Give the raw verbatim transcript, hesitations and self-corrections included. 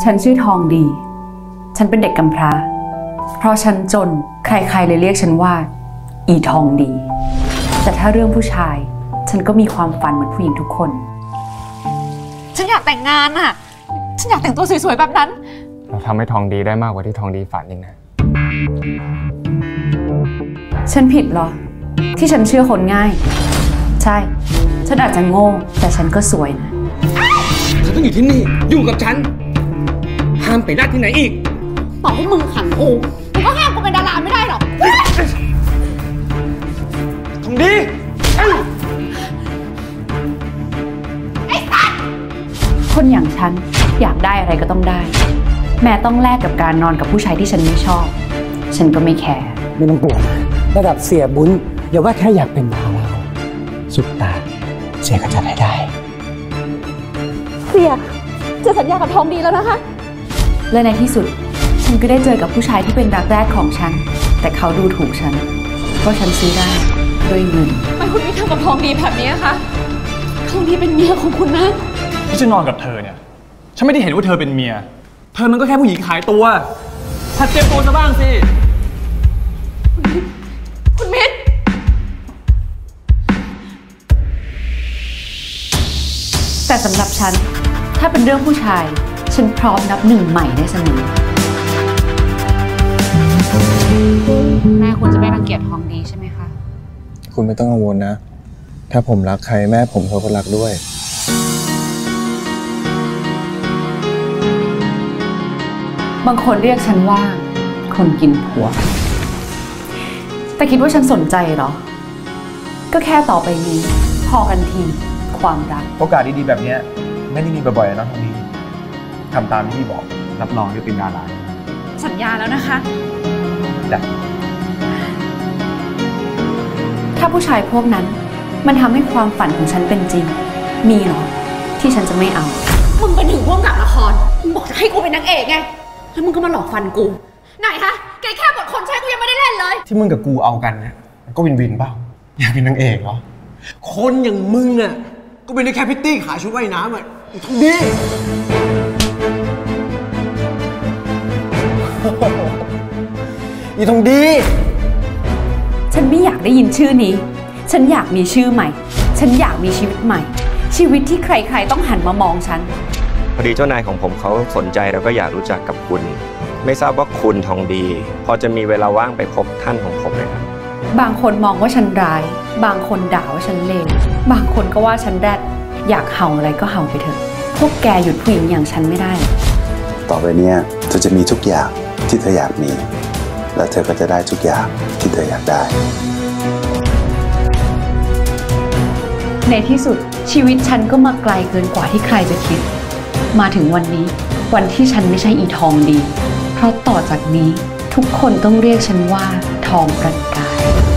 ฉันชื่อทองดีฉันเป็นเด็กกำพร้าเพราะฉันจนใครๆเลยเรียกฉันว่าอีทองดีแต่ถ้าเรื่องผู้ชายฉันก็มีความฝันเหมือนผู้หญิงทุกคนฉันอยากแต่งงานอ่ะฉันอยากแต่งตัวสวยๆแบบนั้นเราทำให้ทองดีได้มากกว่าที่ทองดีฝันอีกนะฉันผิดเหรอที่ฉันเชื่อคนง่ายใช่ฉันอาจจะโง่แต่ฉันก็สวยนะเธอต้องอยู่ที่นี่อยู่กับฉันห้ามไปได้ที่ไหนอีกต่อให้มึงขังกูมึงก็ห้ามกูเป็นดาราไม่ได้หรอกทองดีไอ้สัตว์คนอย่างฉันอยากได้อะไรก็ต้องได้แม้ต้องแลกกับการนอนกับผู้ชายที่ฉันไม่ชอบฉันก็ไม่แคร์ไม่ต้องกลัวระดับเสียบุญอย่าว่าแค่อยากเป็นดาราสุดตาเสียก็จะได้ได้เสียจะสัญญากับทองดีแล้วนะคะและในที่สุดฉันก็ได้เจอกับผู้ชายที่เป็นรักแรกของฉันแต่เขาดูถูกฉันเพราะฉันซื้อได้ด้วยเงินทำไมคุณไม่ทำกับทองดีแบบนี้คะทองดีเป็นเมียของคุณนะที่ฉันนอนกับเธอเนี่ยฉันไม่ได้เห็นว่าเธอเป็นเมียเธอมันก็แค่ผู้หญิงขายตัวหัดเตรียมตัวซะบ้างสิคุณมิตรแต่สำหรับฉันถ้าเป็นเรื่องผู้ชายฉันพร้อมนับหนึ่งใหม่ได้เสมอแม่คุณจะไม่รังเกียจทองดีใช่ไหมคะคุณไม่ต้องกังวลนะถ้าผมรักใครแม่ผมเขาก็รักด้วยบางคนเรียกฉันว่าคนกินผัวแต่คิดว่าฉันสนใจเหรอก็แค่ต่อไปนี้พอกันทีความรักโอกาสดีๆแบบนี้ไม่ได้มีบ่อยๆนะทองดีทำตามที่พี่บอกรับรองจะเป็นดาราสัญญาแล้วนะคะจ้ะถ้าผู้ชายพวกนั้นมันทำให้ความฝันของฉันเป็นจริงมีเหรอที่ฉันจะไม่เอามึงเป็นถึงร่วมกับละครมึงบอกจะให้กูเป็นนางเอกไงแล้วมึงก็มาหลอกฟันกูไหนคะแกแค่บทคนใช้กูยังไม่ได้เล่นเลยที่มึงกับกูเอากันเนี่ยก็วินวินเปล่าอยากเป็นนางเอกเหรอคนอย่างมึงอ่ะก็เป็นได้แค่พิตตี้ขายชุดว่ายน้ำอ่ะอีทองดีอีทองดีฉันไม่อยากได้ยินชื่อนี้ฉันอยากมีชื่อใหม่ฉันอยากมีชีวิตใหม่ชีวิตที่ใครๆต้องหันมามองฉันพอดีเจ้านายของผมเขาสนใจแล้วก็อยากรู้จักกับคุณไม่ทราบว่าคุณทองดีพอจะมีเวลาว่างไปพบท่านของผมไหมครับบางคนมองว่าฉันร้ายบางคนด่าว่าฉันเลวบางคนก็ว่าฉันแรดอยากเห่าอะไรก็เห่าไปเถอะพวกแกหยุดผู้หญิงอย่างฉันไม่ได้ต่อไปนี้เธอจะมีทุกอย่างที่เธออยากมีและเธอก็จะได้ทุกอย่างที่เธออยากได้ในที่สุดชีวิตฉันก็มาไกลเกินกว่าที่ใครจะคิดมาถึงวันนี้วันที่ฉันไม่ใช่อีทองดีเพราะต่อจากนี้ทุกคนต้องเรียกฉันว่าทองประกาย